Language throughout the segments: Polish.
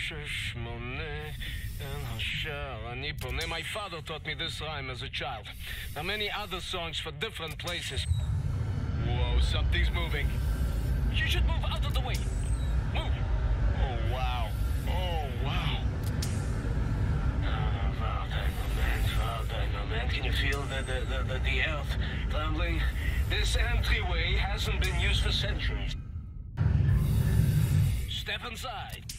My father taught me this rhyme as a child. There are many other songs for different places. Whoa, something's moving. You should move out of the way. Move. Oh, wow. Oh, wow. Man, can you feel the earth trembling? This entryway hasn't been used for centuries. Step inside.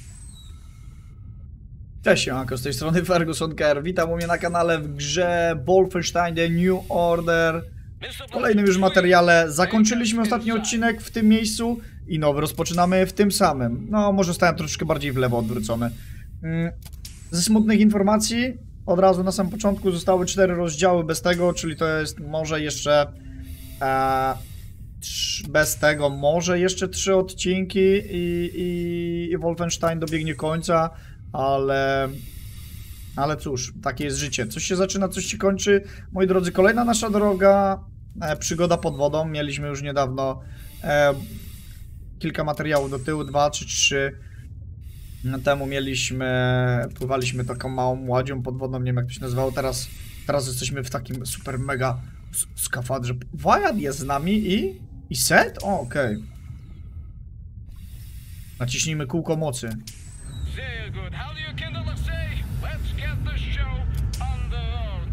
Cześć, siemanko, z tej strony Ferguson Kerr. Witam u mnie na kanale w grze Wolfenstein The New Order. W kolejnym już materiale zakończyliśmy ostatni odcinek w tym miejscu i nowy rozpoczynamy w tym samym. No, może stałem troszeczkę bardziej w lewo odwrócony. Ze smutnych informacji od razu na samym początku zostały 4 rozdziały bez tego, czyli to jest może jeszcze bez tego może jeszcze 3 odcinki i Wolfenstein dobiegnie końca. Ale cóż, takie jest życie. Coś się zaczyna, coś się kończy. Moi drodzy, kolejna nasza droga, przygoda pod wodą. Mieliśmy już niedawno kilka materiałów do tyłu, 2 czy 3 temu pływaliśmy taką małą ładzią pod wodą, nie wiem jak to się nazywało. Teraz jesteśmy w takim super mega skafandrze. Wyatt jest z nami i Seth? O, okej. Naciśnijmy kółko mocy. Very good. How do you kindle a say? Let's get the show on the road.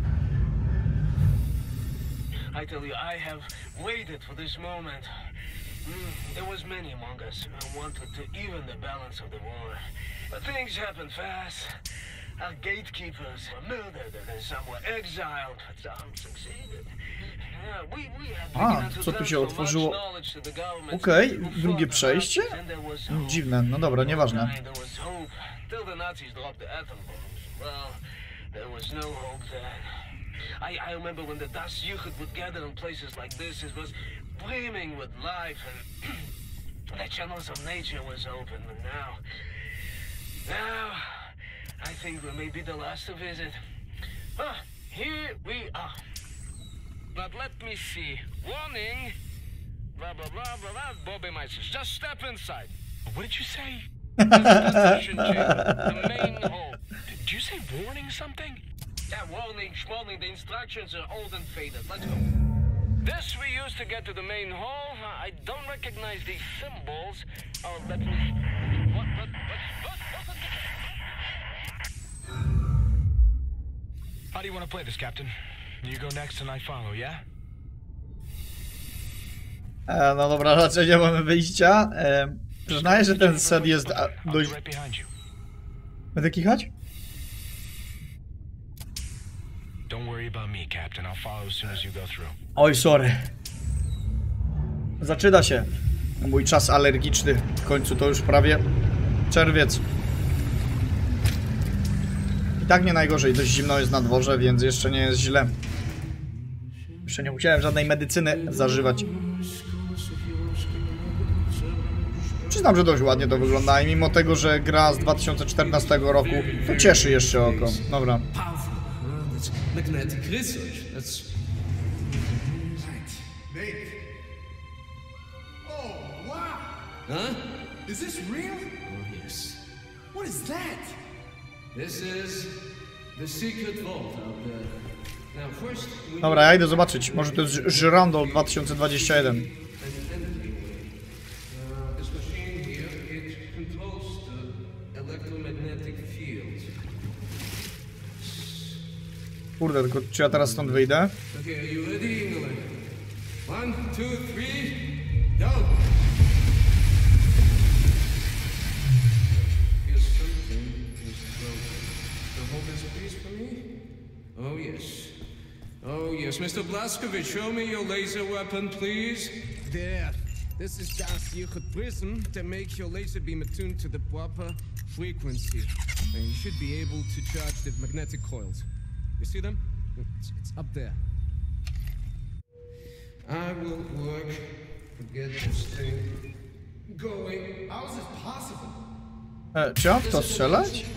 I tell you, I have waited for this moment. There was many among us who wanted to even the balance of the war. But things happened fast. Our gatekeepers were murdered and some were exiled, but some succeeded. Co tu się otworzyło? Okej, drugie przejście? Dziwne, no dobra, nieważne. I remember when the Das Juchot would gather in places like this, it was brimming with life and the channels of nature was open, but now I think we may be the last to visit. Here we are. But let me see. Warning. Blah, blah, blah, blah, blah. Bobby Meisters. Just step inside. What did you say? Detention chamber. The main hall. Did you say warning something? Yeah, warning, schwarning. The instructions are old and faded. Let's go. This we use to get to the main hall. I don't recognize these symbols. Oh, let me... What? How do you want to play this, Captain? You go next and I follow, yeah? No dobra, raczej nie mamy wyjścia. Przyznaję, że ten set jest dość... Będę kichać? Oj, sorry. Zaczyna się mój czas alergiczny. W końcu to już prawie czerwiec. I tak nie najgorzej, dość zimno jest na dworze, więc jeszcze nie jest źle. Jeszcze nie musiałem żadnej medycyny zażywać. Przyznam, że dość ładnie to wygląda i mimo tego, że gra z 2014 roku, to cieszy jeszcze oko. Dobra. Dobra, ja idę zobaczyć. Może to jest Żyrandol 2021. Kurde, tylko czy ja teraz stąd wyjdę? Oh yes, Mr. Blazkowicz, show me your laser weapon, please. There. This is Das Juchot prism that makes your laser beam attuned to the proper frequency. And you should be able to charge the magnetic coils. You see them? It's up there. I will work to get this thing going. How is this possible? Czy mam w to strzelać?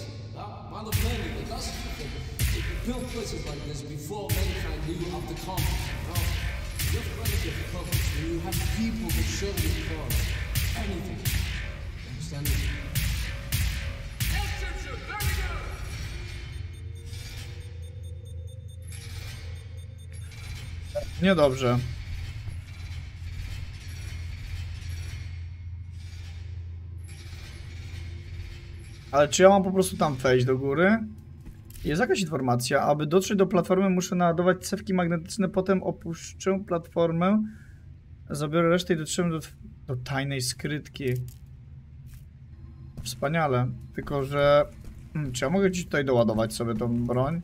Built places like this before mankind knew of the conflict. Your friends get difficulties when you have people that show you cause anything. Understand me? Niedobrze. Ale czy ja mam po prostu tam wejść do góry? Jest jakaś informacja. Aby dotrzeć do platformy, muszę naładować cewki magnetyczne, potem opuszczę platformę, zabiorę resztę i dotrzemy do tajnej skrytki. Wspaniale. Tylko, że... czy ja mogę gdzieś tutaj doładować sobie tą broń?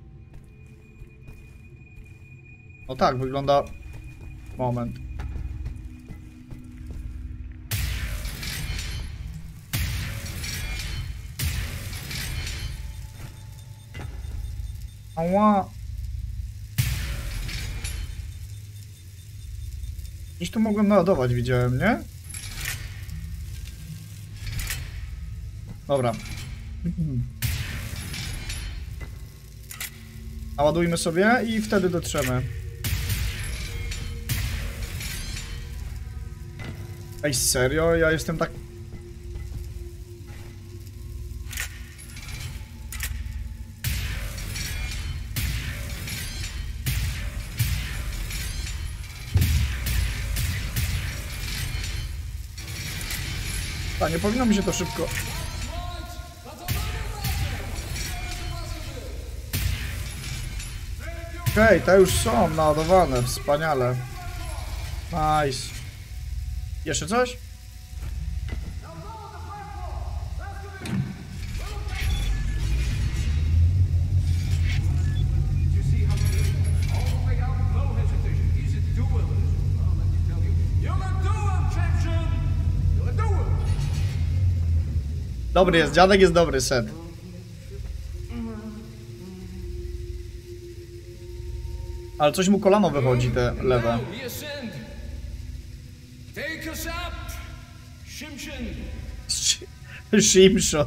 No tak, wygląda... Moment. Ała. Gdzieś tu mogłem naładować, widziałem, nie? Dobra. Naładujmy sobie i wtedy dotrzemy. Ej, serio? Ja jestem tak... A, nie powinno mi się to szybko... Okej, te już są naładowane, wspaniale. Nice. Jeszcze coś? Dobry jest, dziadek jest dobry, set. Ale coś mu kolano wychodzi, te lewe. Shimshon.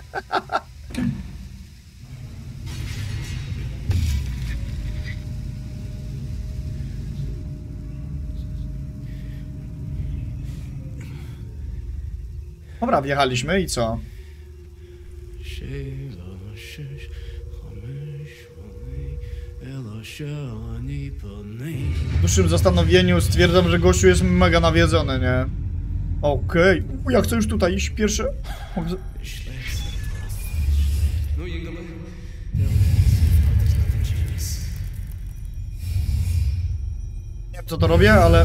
Dobra, wjechaliśmy i co? W dłuższym zastanowieniu stwierdzam, że gościu jest mega nawiedzony, nie? Okej. Ja chcę już tutaj iść pierwsze. Nie wiem, co to robię, ale...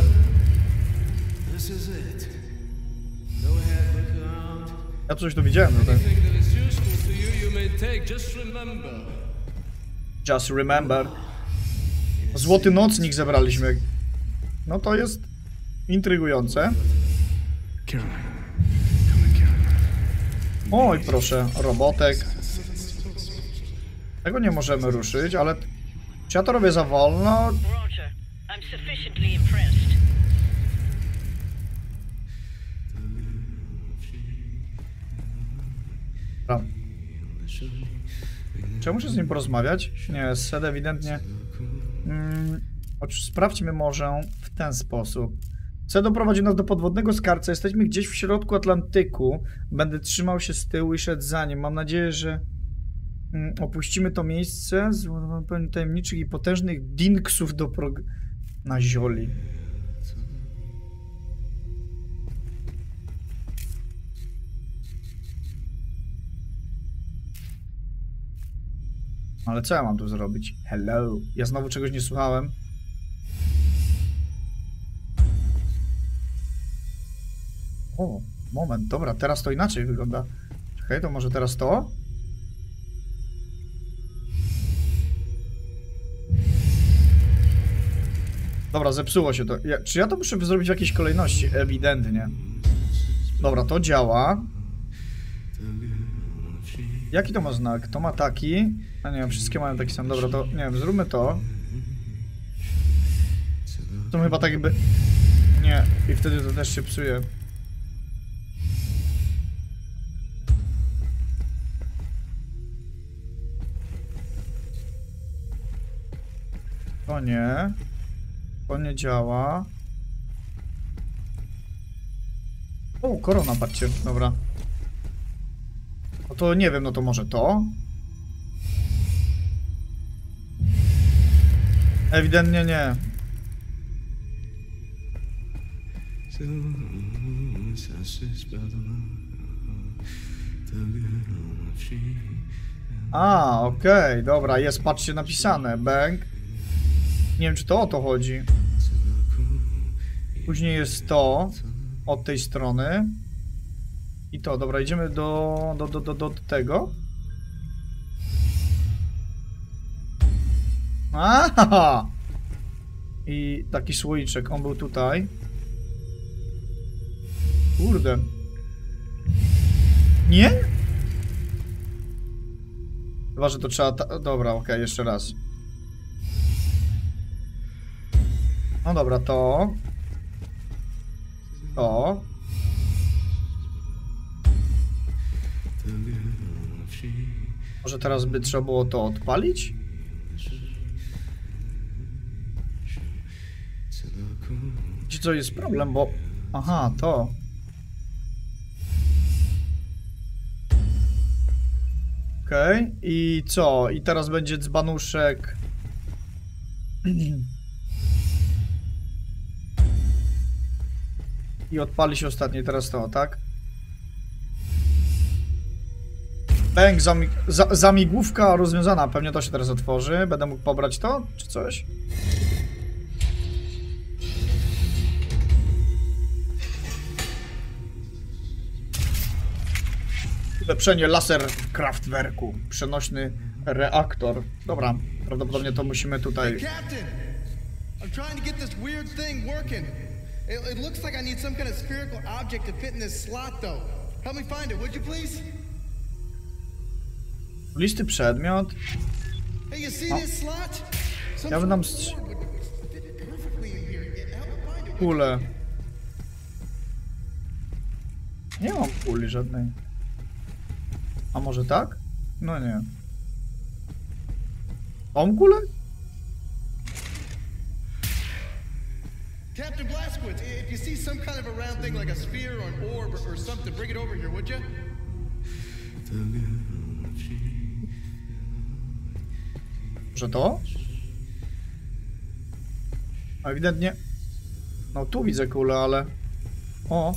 Ja coś tu widziałem tutaj. Just remember. Złoty nocnik zebraliśmy. No to jest intrygujące. Oj, proszę, robotek. Tego nie możemy ruszyć, ale... Czy ja to robię za wolno? Dobra. Czy ja muszę z nim porozmawiać? Nie, Sed ewidentnie... Sprawdźmy może w ten sposób. Sed doprowadził nas do podwodnego skarbca. Jesteśmy gdzieś w środku Atlantyku. Będę trzymał się z tyłu i szedł za nim. Mam nadzieję, że opuścimy to miejsce z pełni tajemniczych i potężnych dinksów na zioli. Ale co ja mam tu zrobić? Hello. Ja znowu czegoś nie słuchałem. O, moment, dobra, teraz to inaczej wygląda. Czekaj, to może teraz to? Dobra, zepsuło się to. Czy ja to muszę zrobić w jakiejś kolejności? Ewidentnie. Dobra, to działa. Jaki to ma znak? To ma taki. A nie wiem, wszystkie mają taki sam. Dobra, to nie wiem, zróbmy to. To chyba tak jakby... Nie, i wtedy to też się psuje. To nie. To nie działa. O, korona, patrzcie, dobra. No to nie wiem, no to może to? Ewidentnie nie. A, okej, dobra, jest, patrzcie, napisane, bang. Nie wiem, czy to o to chodzi. Później jest to, od tej strony. I to, dobra, idziemy do tego. Aha! I taki słoiczek, on był tutaj. Kurde. Nie? Chyba, że to trzeba... Dobra, okej, jeszcze raz. No dobra, to... To... Może teraz by trzeba było to odpalić? Wiecie co, jest problem, bo... Aha, to... Okej, i co? I teraz będzie dzbanuszek... I odpali się ostatnie, teraz to, tak? Bęk, zamigłówka rozwiązana, pewnie to się teraz otworzy. Będę mógł pobrać to, czy coś? Ulepszenie laser w Kraftwerku. Przenośny reaktor. Dobra, prawdopodobnie to musimy tutaj... Captain! I'm trying to get this weird thing working. It looks like I need some kind of spherical object to fit in this slot, though. Help me find it, would you please? Listy przedmiot. Hey, you see this slot? Ja bym nam... Kule. Nie mam kuli żadnej. A może tak? No nie. Mam kulę? Captain Blazkowicz, if you see some kind of a round thing like a sphere or an orb or something, bring it over here, would you? Może to? A ewidentnie... No tu widzę kulę, ale... O!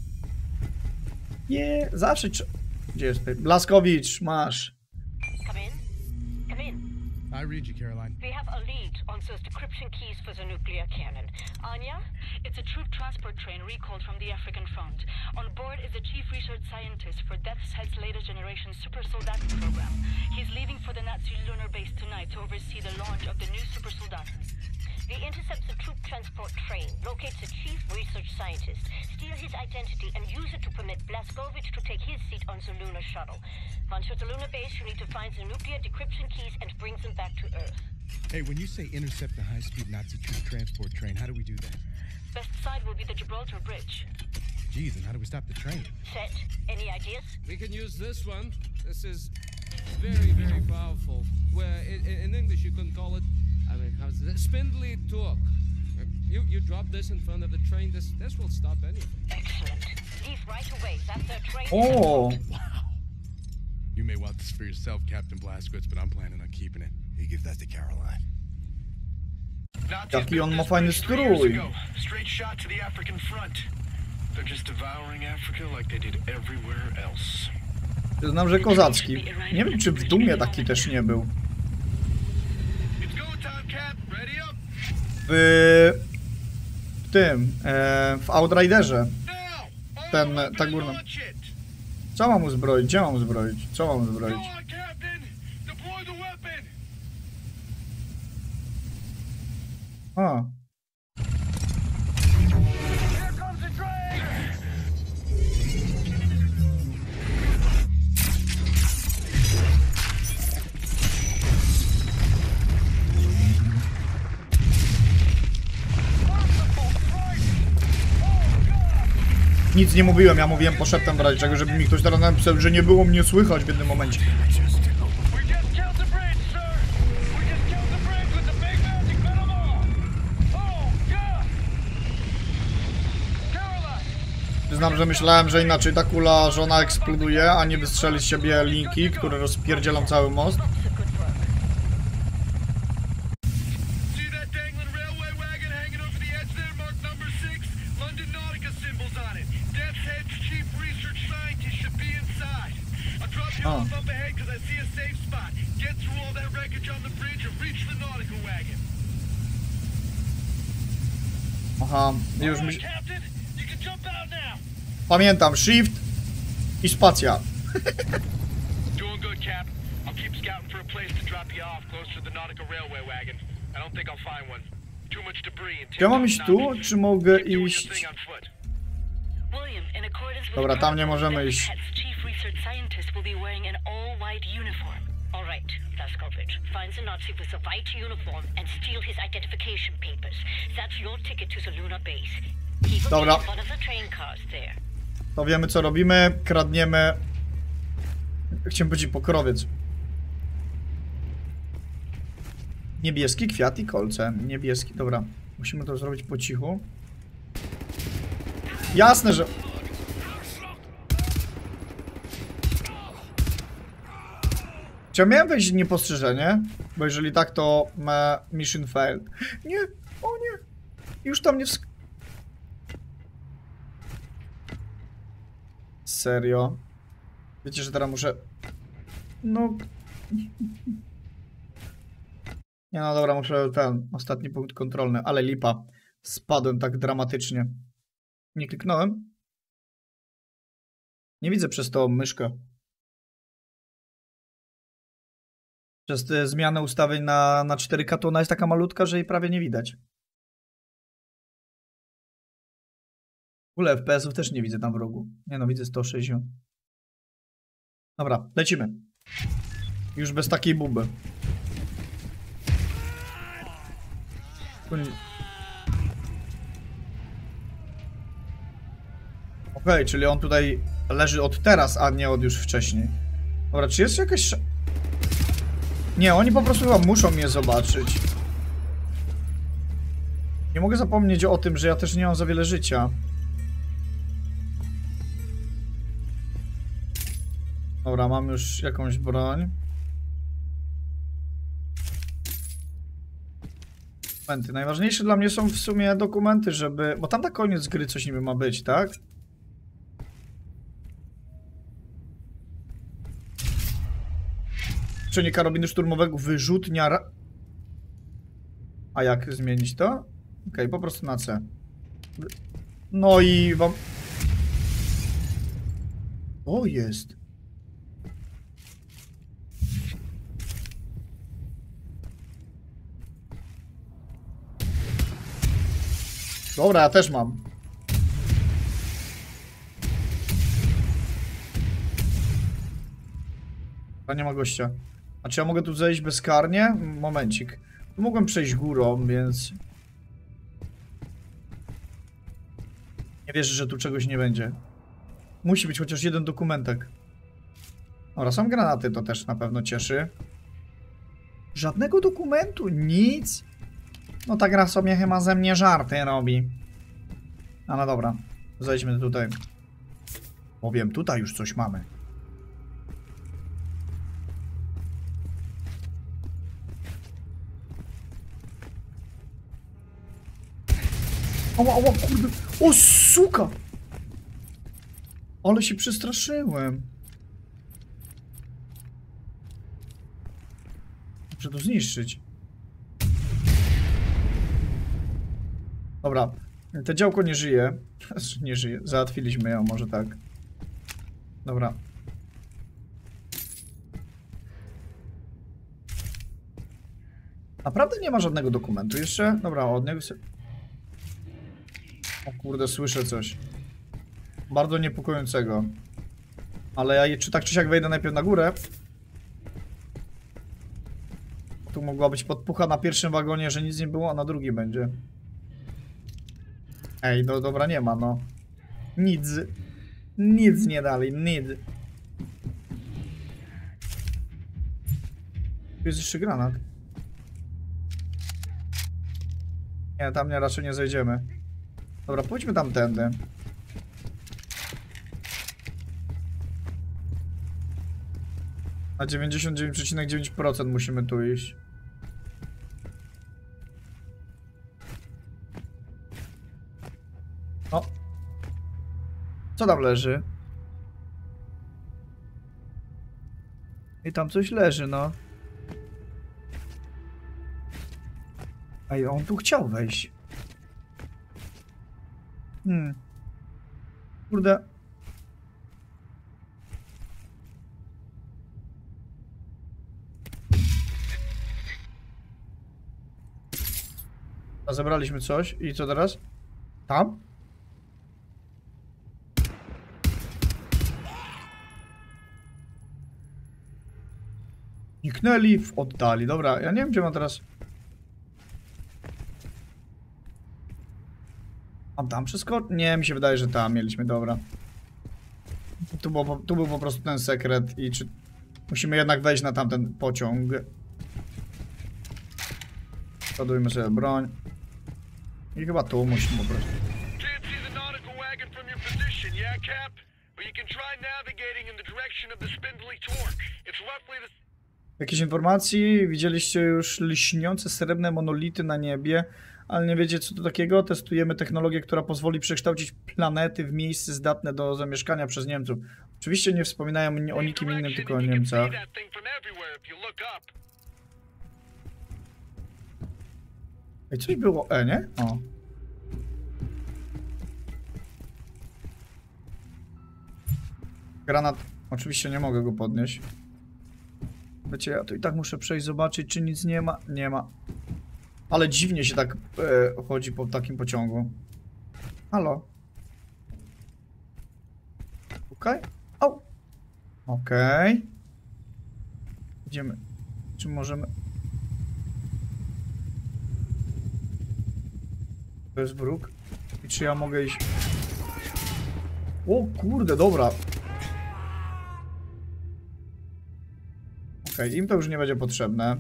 Nie, zawsze... Gdzie jest tutaj? Blazkowicz, masz. Come in. Come in. I read you, Caroline. We have a lead on those decryption keys for the nuclear cannon. Anya? It's a troop transport train recalled from the African front. On board is the chief research scientist for Death's Head's latest generation super soldaten program. He's leaving for the Nazi lunar base tonight to oversee the launch of the new super soldaten. We intercept the troop transport train, locate the chief research scientist, steal his identity, and use it to permit Blazkowicz to take his seat on the lunar shuttle. Once you're at the lunar base, you need to find the nuclear decryption keys and bring them back to Earth. Hey, when you say intercept the high-speed Nazi troop transport train, how do we do that? Best side will be the Gibraltar Bridge. Geez, and how do we stop the train? Set, any ideas? We can use this one. This is very, very powerful. Where in English you can call it, I mean, how's it? Spindly torque. You drop this in front of the train, this will stop anything. Excellent. Leave right away. That's their train. O! You may want this for yourself, Captain Blazkowicz, but I'm planning on keeping it. You give that to Caroline. Jaki on ma fajny strój. Straight shot to the African front. They're just devouring Africa like they did everywhere else. Znam, że kozacki. Nie wiem, czy w Dumie taki też nie był. W tym, w Outriderze. Ta górna. Co mam uzbroić? Gdzie mam uzbroić? Co mam uzbroić? A. Nic nie mówiłem, ja mówiłem poszeptem w razie czego, żeby mi ktoś teraz napisał, że nie było mnie słychać w jednym momencie. Przyznam, że myślałem, że inaczej ta kula, że ona eksploduje, a nie wystrzeli z siebie linki, które rozpierdzielą cały most. Oh. off up ahead because I see a safe spot. Get through all that wreckage on the bridge and reach the nautical wagon. Aha, już All mi... right, Captain, you can jump out now. Pamiętam, shift i spacja. Doing good, Cap. I'll keep scouting for a place to drop you off close to the nautical railway wagon. I don't think I'll find one. Too much debris and Czy ja mam iść tu, czy mogę Keep doing your iść... thing on foot. William, in accordance with Dobra, tam nie protocol, możemy Death's iść. Head's chief research scientist will be wearing an all-white uniform. All right, Blazkowicz. Find the Nazi with the white uniform and steal his identification papers. That's your ticket to the lunar base. He will Dobra. be in one of the train cars there. To wiemy, co robimy. Kradniemy... Chciałem powiedzieć pokrowiec. Niebieski kwiat i kolce. Niebieski, dobra. Musimy to zrobić po cichu. Jasne, że... Czy ja miałem wejść niepostrzeżenie? Bo jeżeli tak, to mission failed. Nie, o nie. Już tam nie Serio? Wiecie, że teraz muszę... No... Nie no dobra, muszę ten ostatni punkt kontrolny, ale lipa. Spadłem tak dramatycznie. Nie kliknąłem? Nie widzę przez to myszkę. Przez te zmianę ustawień na 4K to ona jest taka malutka, że jej prawie nie widać. W ogóle FPS-ów też nie widzę tam w rogu. Nie no, widzę 160. Dobra, lecimy. Już bez takiej buby. Okej, czyli on tutaj leży od teraz, a nie od już wcześniej. Dobra, czy jest jakaś... Nie, oni po prostu chyba muszą mnie zobaczyć. Nie mogę zapomnieć o tym, że ja też nie mam za wiele życia. Dobra, mam już jakąś broń. Dokumenty. Najważniejsze dla mnie są w sumie dokumenty, żeby... Bo tam na koniec gry coś niby ma być, tak? Ulepszenie karabinu szturmowego, wyrzutnia... A jak zmienić to? Okej, po prostu na C. No i wam... O, jest. Dobra, ja też mam. A nie ma gościa. A czy ja mogę tu zejść bezkarnie? Momencik. Tu mogłem przejść górą, więc... Nie wierzę, że tu czegoś nie będzie. Musi być chociaż jeden dokumentek. Dobra, są granaty, to też na pewno cieszy. Żadnego dokumentu, nic. No ta gra sobie chyba ze mnie żarty robi. No dobra, zejdźmy tutaj. Powiem, tutaj już coś mamy. Ała, ała, kurde. O, suka! Ale się przestraszyłem. Muszę to zniszczyć. Dobra. To działko nie żyje. Nie żyje. Załatwiliśmy ją, może tak. Dobra. Naprawdę nie ma żadnego dokumentu jeszcze? Dobra, od niego sobie... O kurde, słyszę coś. Bardzo niepokojącego. Ale ja czy tak czy siak wejdę najpierw na górę. Tu mogła być podpucha na pierwszym wagonie, że nic nie było, a na drugim będzie. Ej, no dobra, nie ma, no. Nic. Nic nie dali, nic. Tu jest jeszcze granat. Nie, tam nie, raczej nie zejdziemy. Dobra, pójdźmy tamtędy. Na 99,9% musimy tu iść. O. Co tam leży? I tam coś leży, no. Ej, on tu chciał wejść. Kurde. A zebraliśmy coś i co teraz? Tam? Zniknęli w oddali. Dobra, ja nie wiem, gdzie mam teraz. Mam tam przeskoczyć? Nie, mi się wydaje, że tam mieliśmy, dobra. Tu był po prostu ten sekret i czy... Musimy jednak wejść na tamten pociąg. Ładujmy sobie broń. I chyba tu musimy po prostu. Jakieś informacji? Widzieliście już lśniące srebrne monolity na niebie, ale nie wiecie co to takiego? Testujemy technologię, która pozwoli przekształcić planety w miejsce zdatne do zamieszkania przez Niemców. Oczywiście nie wspominają o nikim innym, tylko o Niemcach. Ej, coś było nie? O. Granat. Oczywiście nie mogę go podnieść. Wiecie, ja tu i tak muszę przejść, zobaczyć, czy nic nie ma. Nie ma. Ale dziwnie się tak chodzi po takim pociągu. Halo? Okej. Au. Okej. Idziemy. Czy możemy... To jest wróg. I czy ja mogę iść... O kurde, dobra. Okej, im to już nie będzie potrzebne.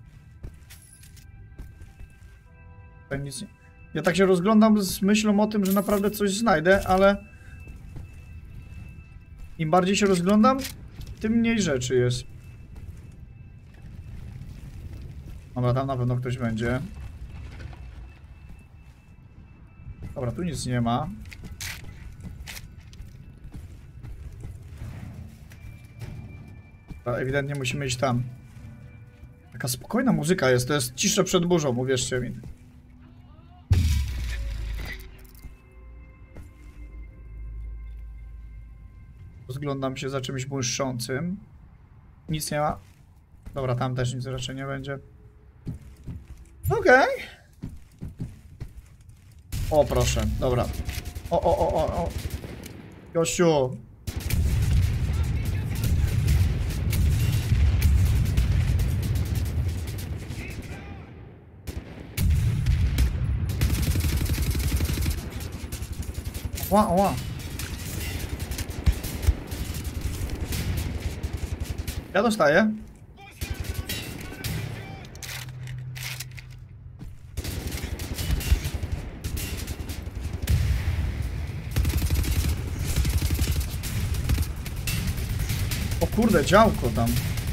Tutaj nic nie... Ja tak się rozglądam z myślą o tym, że naprawdę coś znajdę, ale... Im bardziej się rozglądam, tym mniej rzeczy jest. Dobra, tam na pewno ktoś będzie. Dobra, tu nic nie ma. Dobra, ewidentnie musimy iść tam. Taka spokojna muzyka jest, to jest cisza przed burzą, uwierzcie mi. Rozglądam się za czymś błyszczącym. Nic nie ma. Dobra, tam też nic raczej nie będzie. Okej. O, proszę, dobra. O. Gościu. Ła. Ja dostaję. O kurde, działko tam.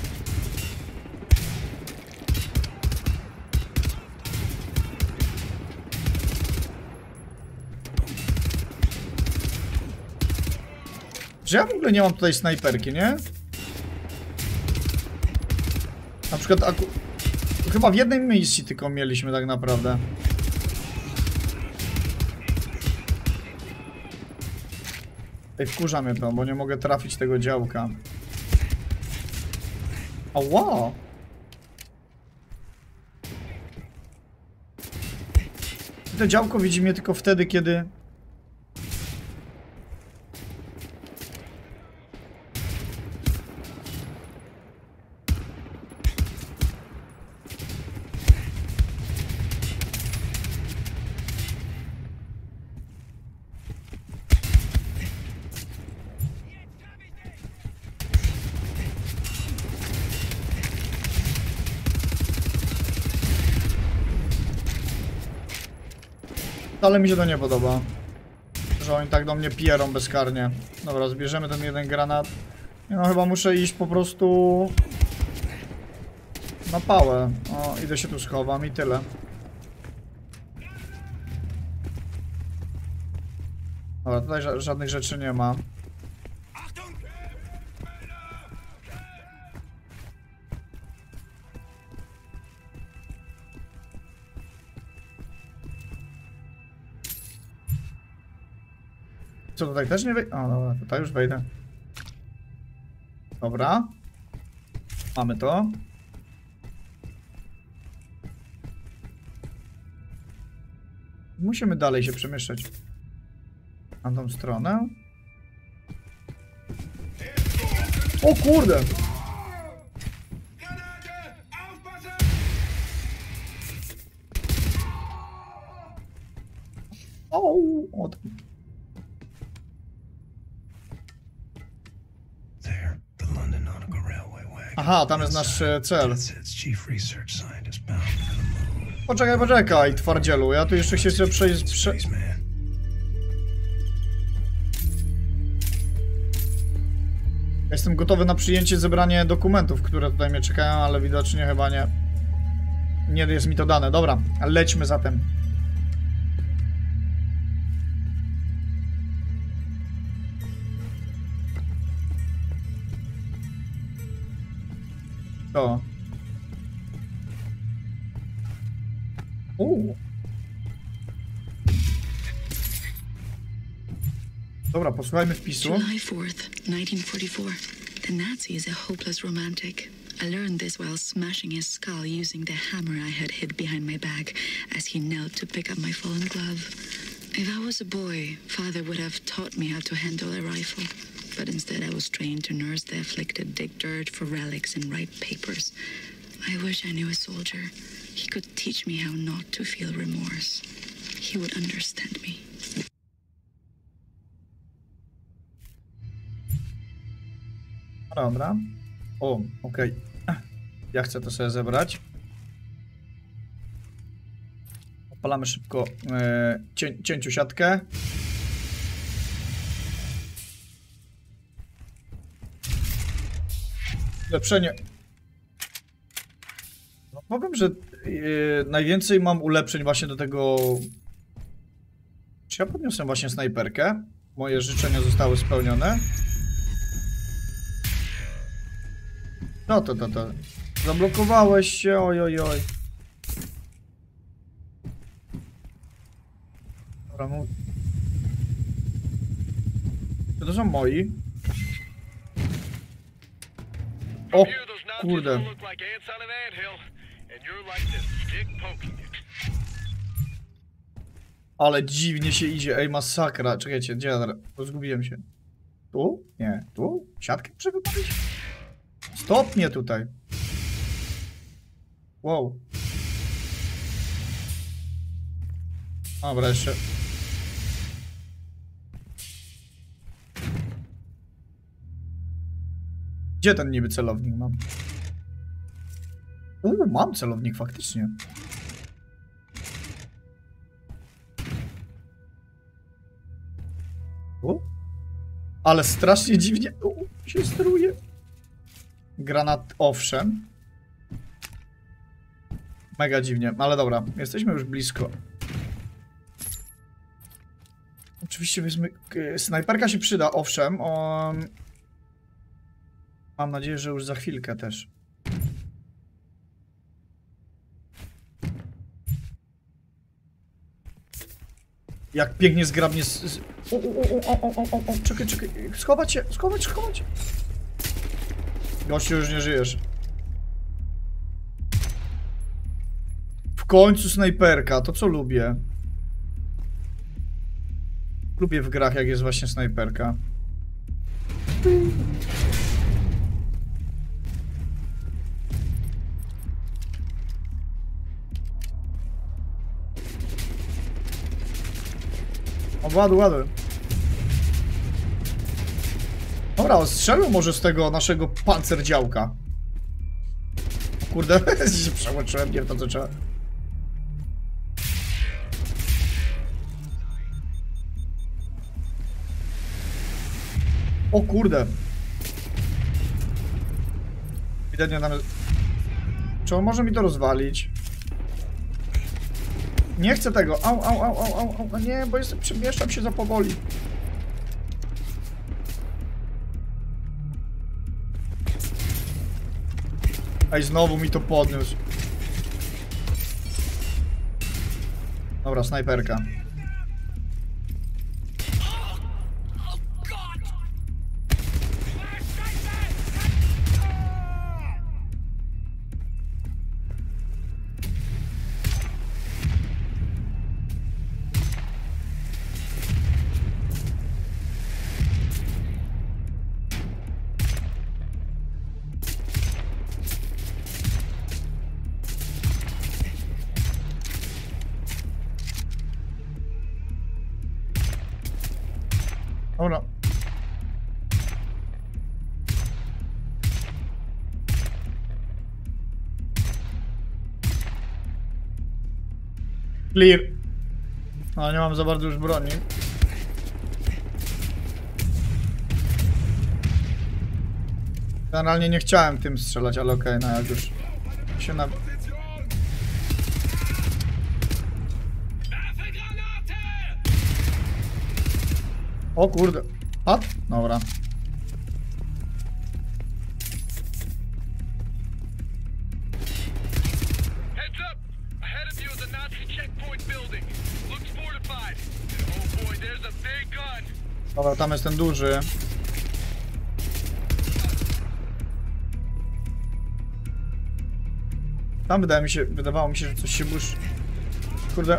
Że ja w ogóle nie mam tutaj snajperki, nie? Na przykład chyba w jednej misji tylko mieliśmy tak naprawdę. Ej, wkurza mnie to, bo nie mogę trafić tego działka. Ała! To działko widzi mnie tylko wtedy, kiedy... Ale mi się to nie podoba, że oni tak do mnie pierą bezkarnie. Dobra, zbierzemy ten jeden granat. No chyba muszę iść po prostu na pałę. O, idę się tu schowam i tyle. Dobra, tutaj żadnych rzeczy nie ma. Co, tutaj też nie wejdę? O, dobra, tutaj już wejdę. Dobra. Mamy to. Musimy dalej się przemieszczać. Na tą stronę. O kurde! O, There, the London Nautical Railway wagon. aha, tam jest nasz cel. That's its chief research scientist bound for the moon. Poczekaj, twardzielu. Ja tu jeszcze chcę przejść... Spaceman. Jestem gotowy na przyjęcie, zebranie dokumentów, które tutaj mnie czekają, ale widocznie chyba nie... Nie jest mi to dane. Dobra, lećmy zatem. To. Dobra, posłuchajmy wpisu. July 4th, 1944. The Nazi is a hopeless romantic. I learned this while smashing his skull using the hammer I had hid behind my back as he knelt to pick up my fallen glove. If I was a boy, Father would have taught me how to handle a rifle. But instead I was trained to nurse the afflicted, dig dirt for relics and write papers. I wish I knew a soldier. He could teach me how not to feel remorse. He would understand me. Dobra. O, okej. Ja chcę to sobie zebrać. Odpalamy szybko cięciu siatkę. Ulepszenie. No, powiem, że najwięcej mam ulepszeń właśnie do tego... Czy ja podniosłem właśnie snajperkę? Moje życzenia zostały spełnione. No to. Zablokowałeś się, oj. Dobra, to są moi. O, kurde. Ale dziwnie się idzie, ej, masakra. Czekajcie, gdzie ja teraz? Zgubiłem się. Tu? Nie, tu? Siatkę muszę wypalić? Stop mnie tutaj. Wow. Dobra, jeszcze. Gdzie ten niby celownik mam? Mam celownik faktycznie. Ale strasznie dziwnie się steruje. Granat, owszem. Mega dziwnie, ale dobra, jesteśmy już blisko. Oczywiście weźmy... Snajperka się przyda, owszem. Mam nadzieję, że już za chwilkę też. Jak pięknie zgrabnie czekaj, schować się, schować. Gościu, już nie żyjesz. W końcu snajperka, to co lubię. Lubię w grach, jak jest właśnie snajperka. Ładuj. Dobra, strzelmy może z tego naszego pancerdziałka. Kurde, się przełączyłem, nie wiem to co trzeba. O kurde. Ewidentnie tam jest... Czy on może mi to rozwalić? Nie chcę tego. Au. Nie, bo przemieszczam się za powoli. Ej, znowu mi to podniósł. Dobra, snajperka. Dobra. Clear. No, nie mam za bardzo już broni. Generalnie nie chciałem tym strzelać, ale okej, no jak już się na... O kurde. Padł? Dobra. Heads up! Ahead of you is a Nazi checkpoint building. Looks fortified. Oh boy, there's a big gun. Dobra, tam jest ten duży. Tam wydawało mi się, że coś się burzy. Kurde.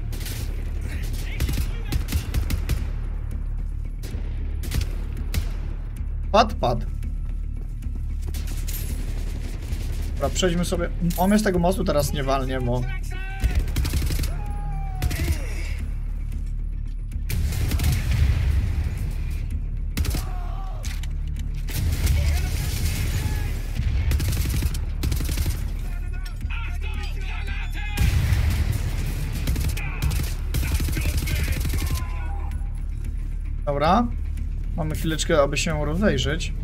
Padł. Dobra, przejdźmy sobie. On mnie z tego mostu teraz nie walnie, bo... Dobra. Mamy chwileczkę, aby się rozejrzeć.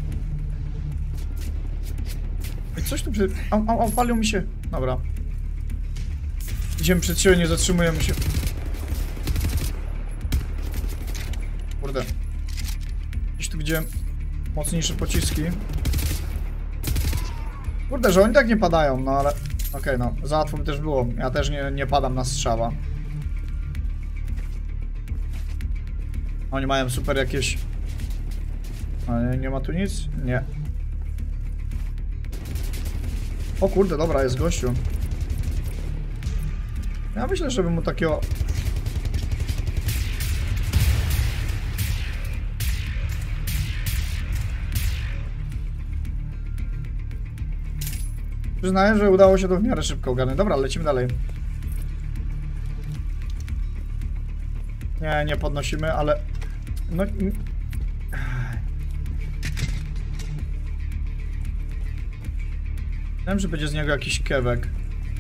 I coś tu przed... Au, palił mi się. Dobra. Idziemy przed siebie, nie zatrzymujemy się. Kurde. Gdzieś tu widziałem mocniejsze pociski. Kurde, że oni tak nie padają, no ale... Okej, no. Za łatwo by też było. Ja też nie padam na strzała. Oni mają super jakieś... A nie ma tu nic? Nie. O kurde, dobra, jest gościu. Ja myślę, żeby mu takiego... Przyznaję, że udało się to w miarę szybko ogarnąć. Dobra, lecimy dalej. Nie podnosimy, ale... No... Wiem, że będzie z niego jakiś kewek.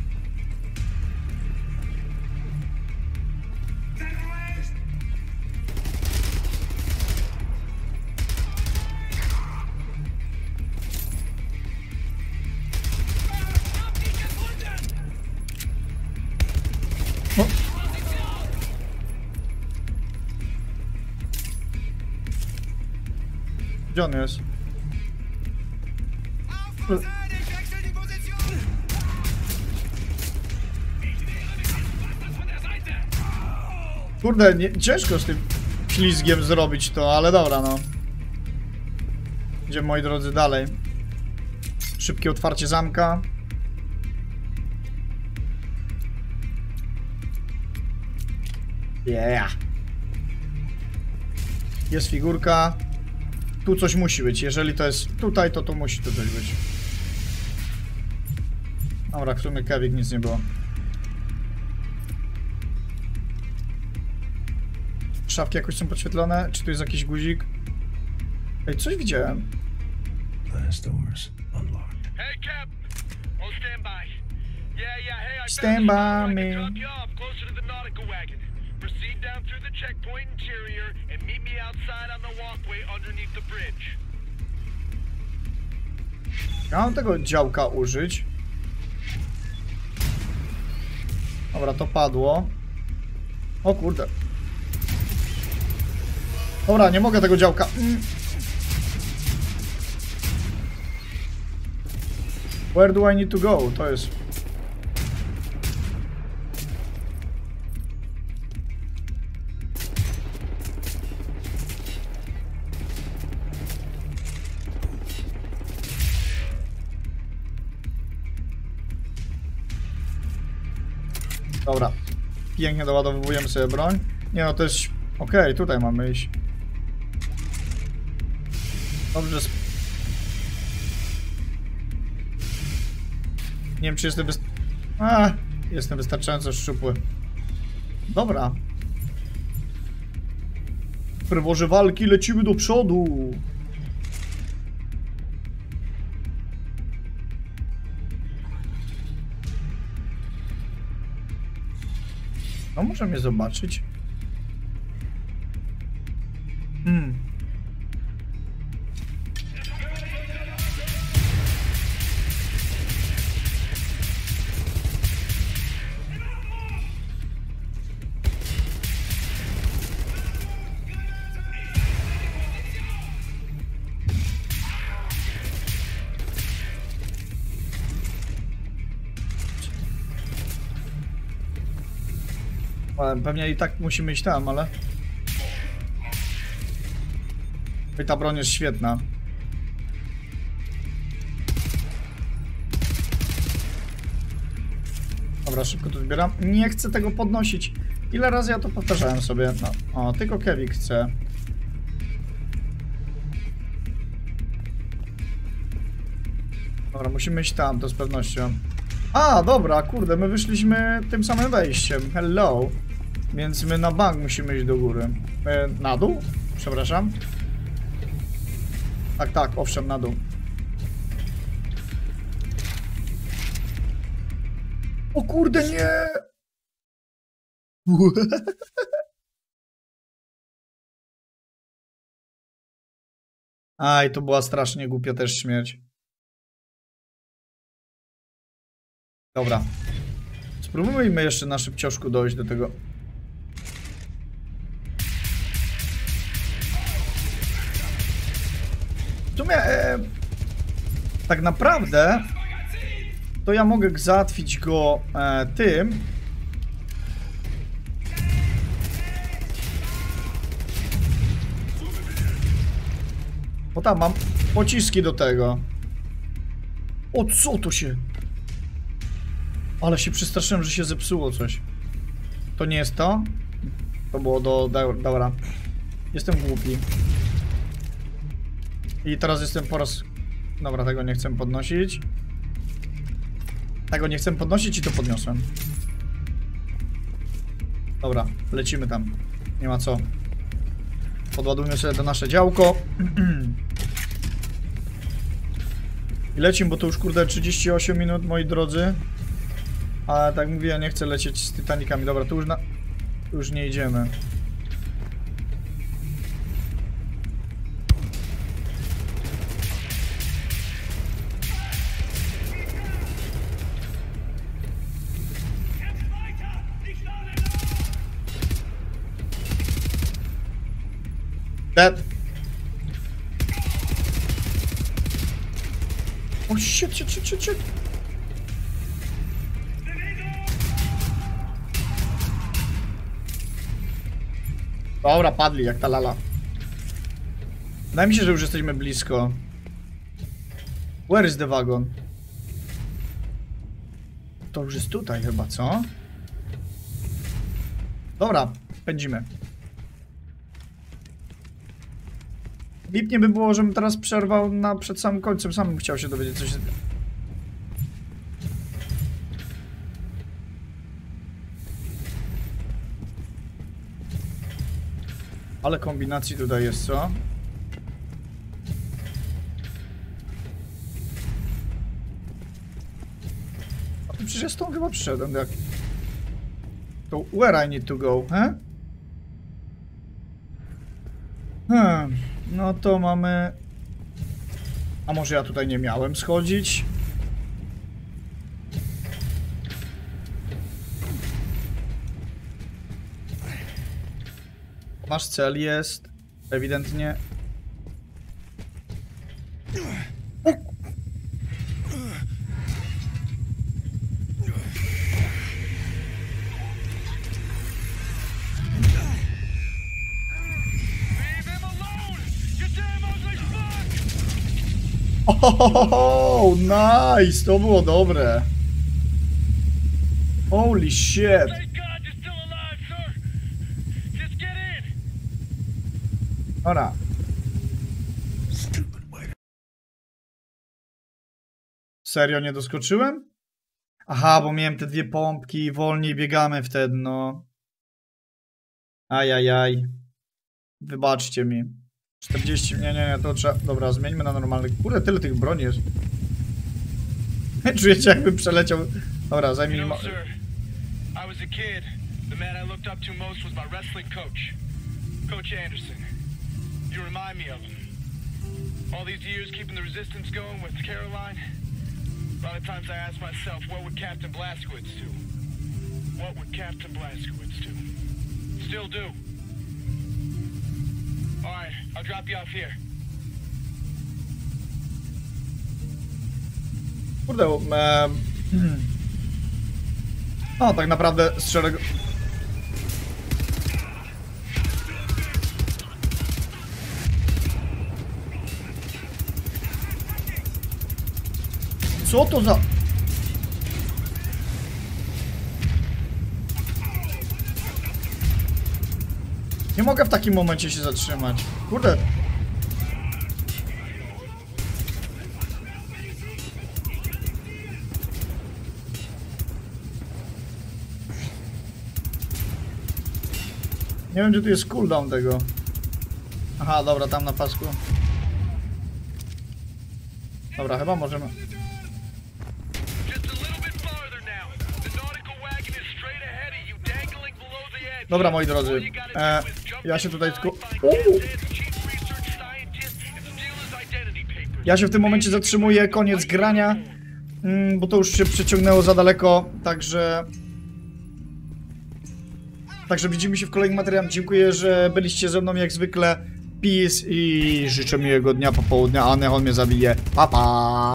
O. Gdzie on jest? Kurde, ciężko z tym ślizgiem zrobić to, ale dobra, no. Idziemy, moi drodzy, dalej. Szybkie otwarcie zamka. Yeah. Jest figurka. Tu coś musi być. Jeżeli to jest tutaj, to tu musi to coś być. Dobra, w sumie kewik, nic nie było. Szafki jakoś są podświetlone? Czy tu jest jakiś guzik? Ej, coś widziałem. Last doors unlocked. Hey, Cap. Oh, stand by. Yeah, hey, I Stand by me. drop you off closer to the nautical wagon. Proceed down through the checkpoint interior and meet me outside on the walkway underneath the bridge. Ja mam tego działka użyć. Dobra, to padło. O kurde. Dobra, nie mogę tego działka. Where do I need to go? To jest... Dobra. Pięknie doładowujemy sobie broń. Nie no, to jest... Okej, tutaj mamy iść. Dobrze. Nie wiem, czy jestem jestem wystarczająco szczupły. Dobra. W ferworze walki lecimy do przodu. No może mnie zobaczyć. Pewnie i tak musimy iść tam, ale... I ta broń jest świetna. Dobra, szybko to zbieram. Nie chcę tego podnosić. Ile razy ja to powtarzałem sobie? No. O, tylko Kevin chce. Dobra, musimy iść tam, to z pewnością. A, dobra, kurde, my wyszliśmy tym samym wejściem. Hello. Więc my na bank musimy iść do góry. Na dół? Przepraszam. Tak, tak, owszem, na dół. O kurde, nie! Aj, to była strasznie głupia też śmierć. Dobra. Spróbujmy jeszcze na szybcioszku dojść do tego. W sumie, tak naprawdę to ja mogę załatwić go tym. Bo tam mam pociski do tego. O co to się? Ale się przestraszyłem, że się zepsuło coś. To nie jest to? To było do... Dobra. Jestem głupi. I teraz jestem po raz... Dobra, tego nie chcę podnosić. Tego nie chcę podnosić i to podniosłem. Dobra, lecimy tam. Nie ma co. Podładujmy sobie to nasze działko. I lecimy, bo to już kurde 38 minut, moi drodzy. Ale tak mówię, ja nie chcę lecieć z Titanicami. Dobra, tu już nie idziemy. Dead. O shit, shit. Dobra, padli jak ta lala. Wydaje mi się, że już jesteśmy blisko. Where is the wagon? To już jest tutaj chyba, co? Dobra, pędzimy. Lipnie by było, żebym teraz przerwał przed samym końcem. Sam bym chciał się dowiedzieć coś. Ale kombinacji tutaj jest, co? A to przecież ja stąd chyba przyszedłem, jak... To where I need to go, no to mamy... A może ja tutaj nie miałem schodzić? Nasz cel jest ewidentnie... Oh, nice! To było dobre. Holy shit! Dobra. Serio nie doskoczyłem? Aha, bo miałem te dwie pompki i wolniej biegamy wtedy, no. Ajajaj. Wybaczcie mi. 40, nie, to trzeba... Dobra, zmieńmy na normalny. Kurde, tyle tych broni jest. Czujecie, jakbym przeleciał... Dobra, zajmij... You know, sir, I was a kid. The man I looked up to most was my wrestling coach, Coach Anderson. You remind me of him. All these years keeping the resistance going with Caroline. A lot of times I ask myself, what would Captain Blazkowicz do? What would Captain Blazkowicz do? Still do. All right, I'll drop you off here. Kurde, no tak naprawdę z szeregu... Co to za... Nie mogę w takim momencie się zatrzymać. Kurde. Nie wiem, gdzie tu jest cooldown tego. Aha, dobra, tam na pasku. Dobra, chyba możemy... Dobra, moi drodzy. Ja się tutaj tylko... Ja się w tym momencie zatrzymuję, koniec grania. Bo to już się przeciągnęło za daleko, także... Także widzimy się w kolejnym materiale. Dziękuję, że byliście ze mną jak zwykle. Peace i życzę miłego dnia, popołudnia, a Nehon mnie zabije. Pa, pa!